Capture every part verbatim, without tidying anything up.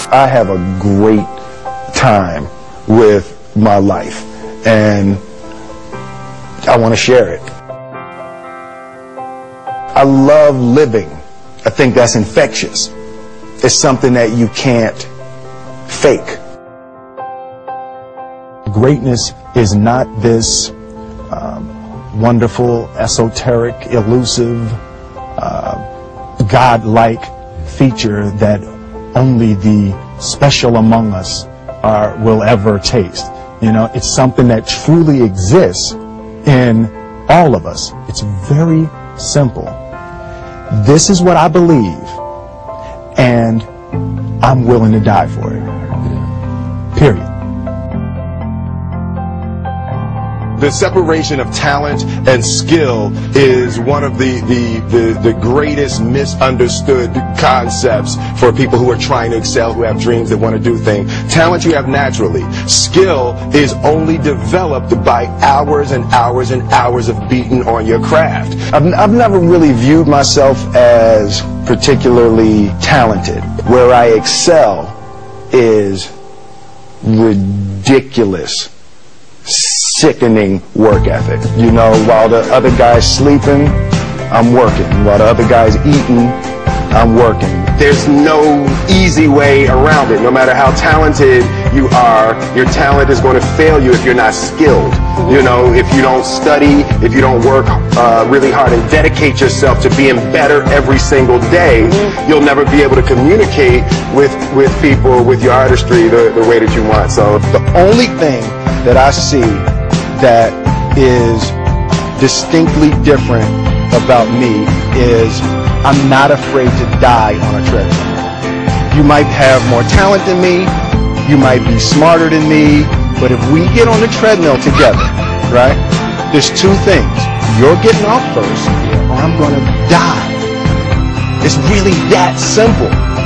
I have a great time with my life, and I want to share it. I love living. I think that's infectious. It's something that you can't fake. Greatness is not this um, wonderful, esoteric, elusive, uh, godlike feature that only the special among us are, will ever taste. You know, it's something that truly exists in all of us. It's very simple. This is what I believe, and I'm willing to die for it. Period. The separation of talent and skill is one of the, the, the, the greatest misunderstood concepts for people who are trying to excel, who have dreams, that want to do things. Talent you have naturally. Skill is only developed by hours and hours and hours of beating on your craft. I've, I've never really viewed myself as particularly talented. Where I excel is ridiculous, sickening work ethic. You know, while the other guy's sleeping, I'm working. While the other guy's eating, I'm working. There's no easy way around it. No matter how talented you are, your talent is going to fail you if you're not skilled. You know, if you don't study, if you don't work uh, really hard and dedicate yourself to being better every single day, you'll never be able to communicate with, with people, with your artistry the, the way that you want. So the only thing that I see that is distinctly different about me is I'm not afraid to die on a treadmill. You might have more talent than me, you might be smarter than me, but if we get on the treadmill together, right, there's two things. You're getting off first, or I'm going to die. It's really that simple.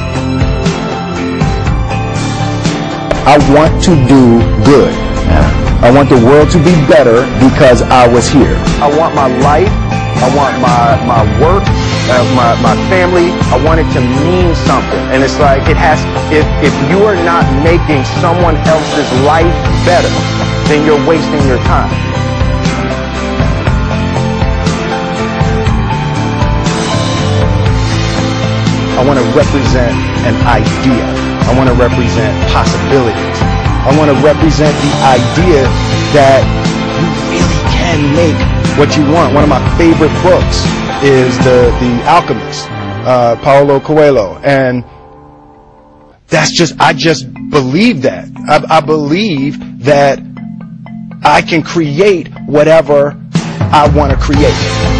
I want to do good. I want the world to be better because I was here. I want my life, I want my, my work, uh, my, my family, I want it to mean something. And it's like, it has, if, if you are not making someone else's life better, then you're wasting your time. I want to represent an idea. I want to represent possibilities. I want to represent the idea that you really can make what you want. One of my favorite books is The, the Alchemist, uh, Paulo Coelho. And that's just, I just believe that. I, I believe that I can create whatever I want to create.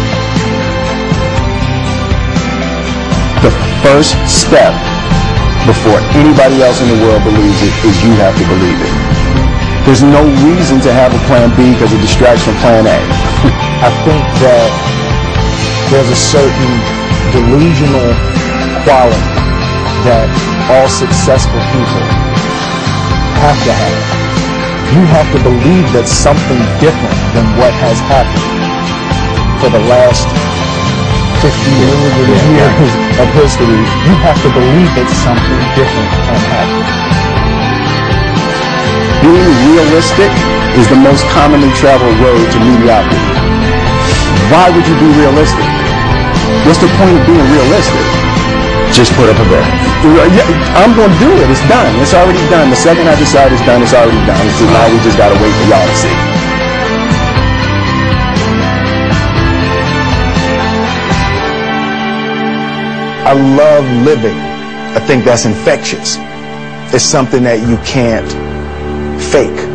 The first step before anybody else in the world believes it is you have to believe it. There's no reason to have a plan B because it distracts from plan A. I think that there's a certain delusional quality that all successful people have to have. You have to believe that something different than what has happened for the last fifty million years of history. You have to believe that something different can happen. Being realistic is the most commonly traveled road to mediocrity. Why would you be realistic? What's the point of being realistic? Just put up a bet. Yeah, I'm going to do it. It's done. It's already done. The second I decide it's done, it's already done. So now we just got to wait for y'all to see. I love living. I think that's infectious. It's something that you can't fake.